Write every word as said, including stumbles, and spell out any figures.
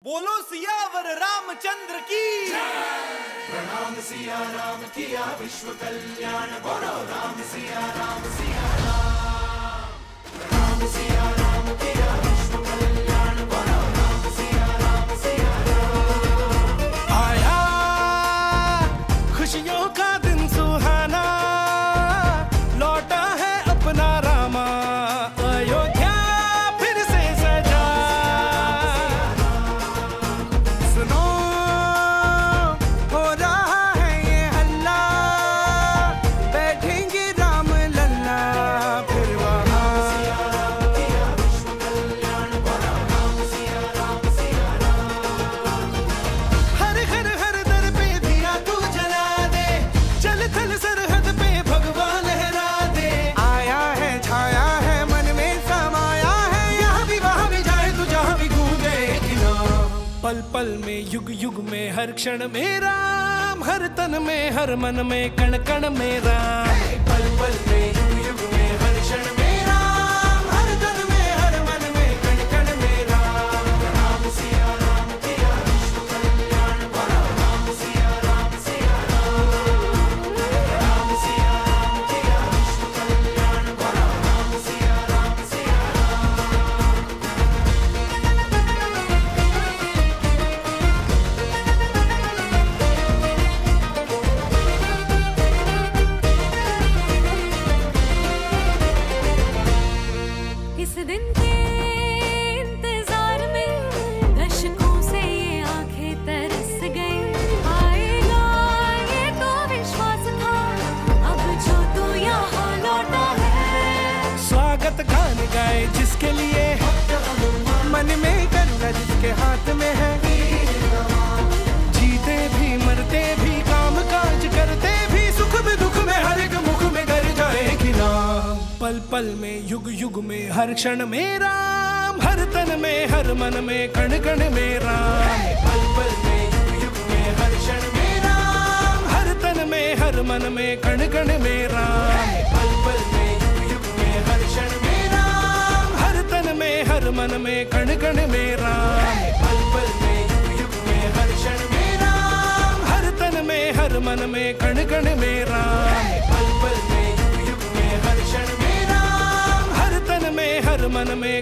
बोलो सियावर रामचंद्र की प्रणाम सिया राम किया विश्व कल्याण। बोलो राम सिया राम सिया राम। प्रणाम सिया राम किया विश्व कल्याण। बोलो राम सिया राम सिया राम। आया खुशियों का दिन सुहाना, लौटा है अपना रामा अयोध्या फिर से सजा। सुनो हो रहा है ये हल्ला, बैठेंगे राम लल्ला फिर वहाँ। हर हर हर दर पे दिया तू जला दे, चल थल सरहद पे भगवा लहरा दे। आया है छाया है मन में समाया है, यहाँ भी वहाँ भी जाए तू जहाँ भी गूंजे कि नाम। पल पल में युग युग में हर क्षण में राम, हर तन में हर मन में कण कण में राम। पल पल में युग युग में हर क्षण में राम, हर तन में हर मन में कण कण में राम। राम सिया राम किया विश्व कल्याण। बोलो राम सिया राम सिया राम। राम सिया राम किया विश्व कल्याण। बोलो राम सिया राम सिया इस दिन के इंतजार में दशकों से ये आंखें तरस गई। आएगा ये तो विश्वास था, अब जो तू यहाँ लौटा है। स्वागत गान गाए जिसके लिए, मन में करुणा जिसके हाथ में है। जीते भी मरते भी काम काज करते भी, सुख में दुख में हर एक मुख में गर जाएगी नाम। पल पल में युग युग में हर क्षण में राम, हर तन में हर मन में कण कण में राम। पल पल में युग युग में हर क्षण में राम, हर तन में हर मन में कण कण में राम। पल पल में युग युग में हर क्षण में राम, हर तन में हर मन में कण कण में राम। पल पल में युग युग में हर क्षण में राम, हर तन में हर मन में कण कण में राम। पल पल में युग युग में हर क्षण में राम, हर तन में हर मन में